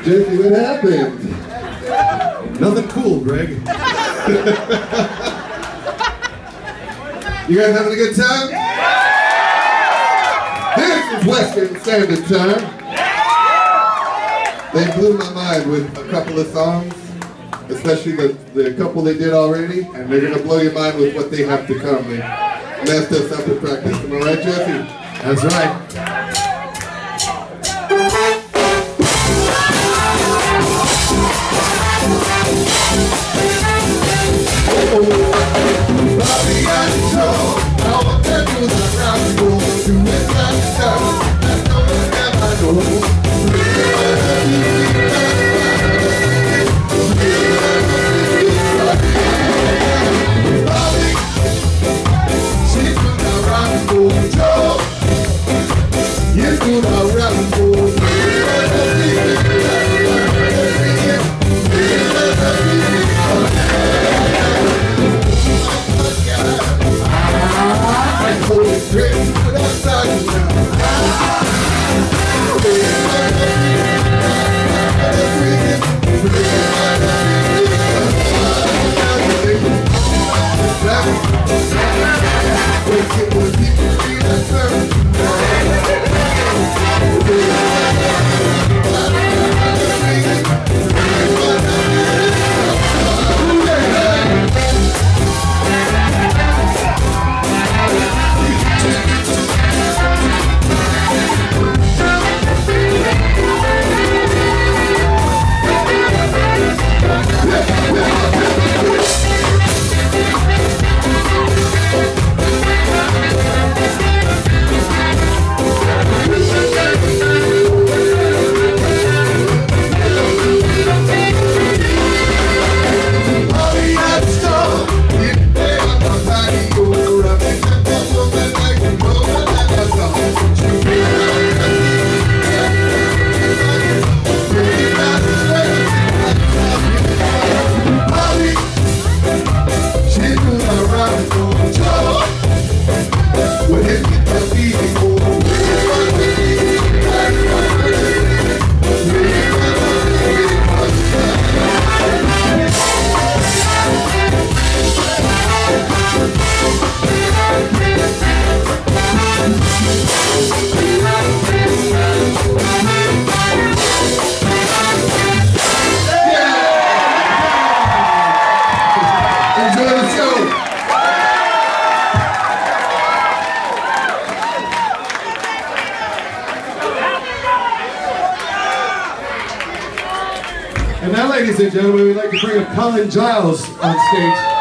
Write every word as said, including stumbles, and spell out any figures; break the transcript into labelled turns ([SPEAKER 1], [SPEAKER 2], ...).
[SPEAKER 1] Jesse, what happened?
[SPEAKER 2] Nothing cool, Greg.
[SPEAKER 1] You guys having a good time? This is Western Standard Time. They blew my mind with a couple of songs, especially the, the couple they did already, and they're gonna blow your mind with what they have to come. They messed us up in practice. Am I right, Jesse?
[SPEAKER 2] That's right. And now, ladies and gentlemen, we'd like to bring up Colin Giles on stage.